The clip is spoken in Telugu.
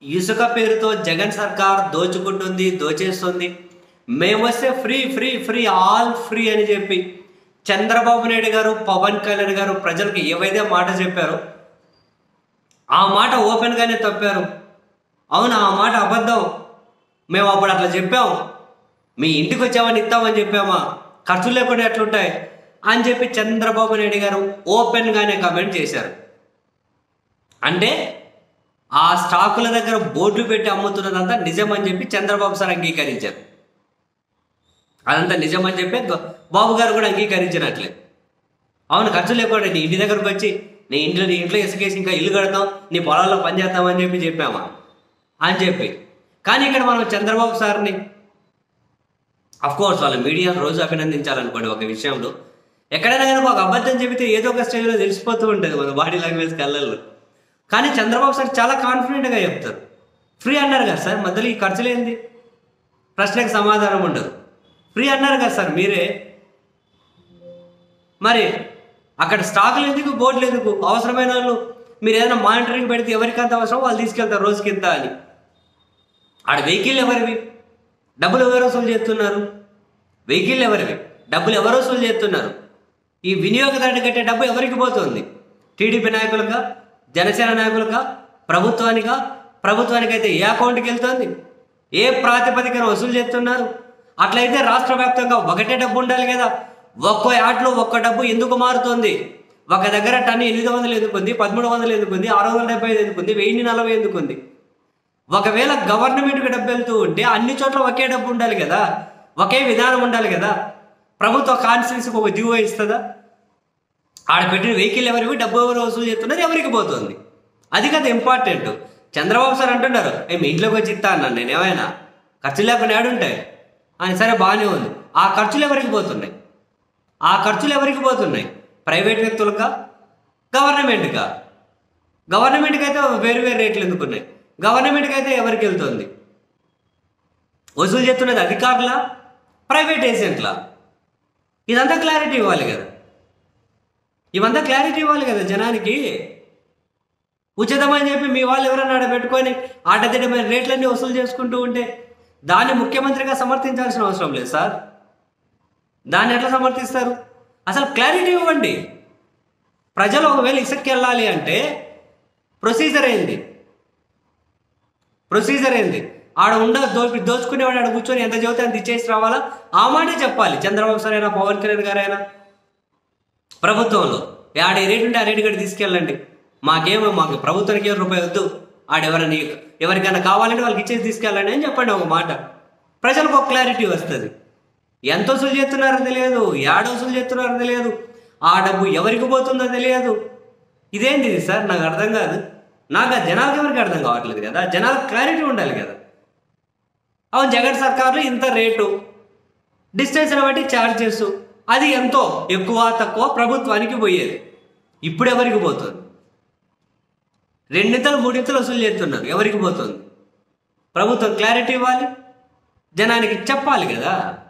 ఇసుక పేరుతో జగన్ సర్కార్ దోచుకుంటుంది, దోచేస్తుంది. మేమొస్తే free free free all free అని చెప్పి చంద్రబాబు నాయుడు గారు, పవన్ కళ్యాణ్ గారు ప్రజలకు ఏవైతే మాట చెప్పారో ఆ మాట ఓపెన్గానే తప్పారు. అవును, ఆ మాట అబద్ధం. మేము అప్పుడు అట్లా చెప్పాం. మీ ఇంటికి వచ్చామని ఇస్తామని చెప్పామా, ఖర్చులు లేకుండా ఎట్లుంటాయి అని చెప్పి చంద్రబాబు నాయుడు గారు ఓపెన్గానే కామెంట్ చేశారు. అంటే ఆ స్టాకుల దగ్గర బోర్డులు పెట్టి అమ్ముతున్నదంతా నిజమని చెప్పి చంద్రబాబు సార్ అంగీకరించారు. అదంతా నిజమని చెప్పి బాబు గారు కూడా అంగీకరించినట్లే. అవును, ఖర్చు లేకుండా నీ ఇంటి దగ్గరకు వచ్చి నీ ఇంట్లో ఇసుకేసి ఇంకా ఇల్లు కడతాం, నీ పొలాల్లో పనిచేస్తామని చెప్పామా అని చెప్పి. కానీ ఇక్కడ మనం చంద్రబాబు సార్ని అఫ్కోర్స్ వాళ్ళ మీడియా రోజు అభినందించాలనుకోండి ఒక విషయంలో. ఎక్కడైనా కానీ ఒక అబద్ధం చెబితే ఏదో ఒక స్టేజ్లో తెలిసిపోతూ ఉంటుంది మన బాడీ లాంగ్వేజ్ కళ్ళల్లో. కానీ చంద్రబాబు సార్ చాలా కాన్ఫిడెంట్గా చెప్తారు. ఫ్రీ అన్నారు కదా సార్, మధ్యలో ఈ ఖర్చులేంది, ప్రశ్నకు సమాధానం ఉండదు. ఫ్రీ అన్నారు కదా సార్ మీరే, మరి అక్కడ స్టాకులు ఎందుకు, బోర్డులు ఎందుకు? అవసరమైన వాళ్ళు మీరు ఏదైనా మానిటరింగ్ పెడితే ఎవరికంత అవసరం వాళ్ళు తీసుకెళ్తారు రోజుకింత అని. ఆడ వెహికల్ ఎవరివి, డబ్బులు ఎవరు వసూలు చేస్తున్నారు? వెహికల్ ఎవరివి, డబ్బులు ఎవరు వసూలు చేస్తున్నారు? ఈ వినియోగదారుని కట్టే డబ్బు ఎవరికి పోతుంది? టీడీపీ నాయకులుగా, జనసేన నాయకులుగా, ప్రభుత్వానికైతే ఏ అకౌంట్కి వెళ్తుంది? ఏ ప్రాతిపదికన వసూలు చేస్తున్నారు? అట్లయితే రాష్ట్ర వ్యాప్తంగా ఒకటే డబ్బు ఉండాలి కదా. ఒక్కో యాడ్లో ఒక్క డబ్బు ఎందుకు మారుతుంది? ఒక దగ్గర టన్ను 800 ఎందుకుంది, 1300 ఎందుకుంది, 675 ఎందుకుంది, 1040 ఎందుకుంది? ఒకవేళ గవర్నమెంట్కి డబ్బు వెళ్తూ ఉంటే అన్ని చోట్ల ఒకే డబ్బు ఉండాలి కదా, ఒకే విధానం ఉండాలి కదా. ప్రభుత్వ కాన్స్టిట్యూన్సీకి ఒక జీవో ఇస్తుందా? ఆడ పెట్టిన వెహికల్ ఎవరివి, డబ్బు ఎవరు వసూలు చేస్తున్నారు, ఎవరికి పోతుంది? అది కదా ఇంపార్టెంట్. చంద్రబాబు సార్ అంటున్నారు, మీ ఇంట్లోకి వచ్చి ఇస్తా అన్నాను నేను, ఏమైనా ఖర్చు లేకుండా ఏడుంటాయి అని. సరే, బాగానే ఉంది. ఆ ఖర్చులు ఎవరికి పోతున్నాయి? ప్రైవేట్ వ్యక్తులుగా, గవర్నమెంట్గా? గవర్నమెంట్కి అయితే వేరు వేరు రేట్లు ఎందుకున్నాయి? గవర్నమెంట్కి అయితే ఎవరికి వెళ్తుంది? వసూలు చేస్తున్నది అధికారులా, ప్రైవేట్ ఏజెంట్లా? ఇదంతా క్లారిటీ ఇవ్వాలి కదా జనానికి. ఉచితమని చెప్పి మీ వాళ్ళు ఎవరైనా ఆడ పెట్టుకొని ఆటదిడ్డమైన రేట్లన్నీ వసూలు చేసుకుంటూ ఉంటే దాన్ని ముఖ్యమంత్రిగా సమర్థించాల్సిన అవసరం లేదు సార్. దాన్ని ఎట్లా సమర్థిస్తారు? అసలు క్లారిటీ ఇవ్వండి. ప్రజలు ఒకవేళ ఇసుక్కి వెళ్ళాలి అంటే ప్రొసీజర్ ఏంది? ఆడ దోచుకునేవాడు ఆడ కూర్చొని ఎంత చదివితే అంత ఇచ్చేసి రావాలా? ఆ మాటే చెప్పాలి చంద్రబాబు సార్ అయినా, పవన్ కళ్యాణ్ గారు అయినా. ప్రభుత్వంలో ఆడ ఏ రేటు ఉంటే ఆ రేటు కూడా తీసుకెళ్ళండి, మాకు ప్రభుత్వానికి ₹1 వద్దు, ఎవరికైనా కావాలంటే వాళ్ళకి ఇచ్చేసి తీసుకెళ్ళండి అని చెప్పండి ఒక మాట. ప్రజలకు ఒక క్లారిటీ వస్తుంది. ఎంత వసూలు చేస్తున్నారో తెలియదు, ఏడ వసూలు చేస్తున్నారో తెలియదు, ఆ డబ్బు ఎవరికి పోతుందో తెలియదు. ఇదేంటి సార్? నాకు అర్థం కాదు. నాకు జనాలకు ఎవరికి అర్థం కావట్లేదు కదా. జనాలకు క్లారిటీ ఉండాలి కదా. అవును, జగన్ సర్కారులో ఇంత రేటు, డిస్టెన్స్ని బట్టి ఛార్జెస్, అది ఎంతో ఎక్కువ తక్కువ ప్రభుత్వానికి పోయేది. ఇప్పుడు ఎవరికి పోతుంది? 2 3 వసూలు చేస్తున్నారు, ఎవరికి పోతుంది? ప్రభుత్వం క్లారిటీ ఇవ్వాలి, జనానికి చెప్పాలి కదా.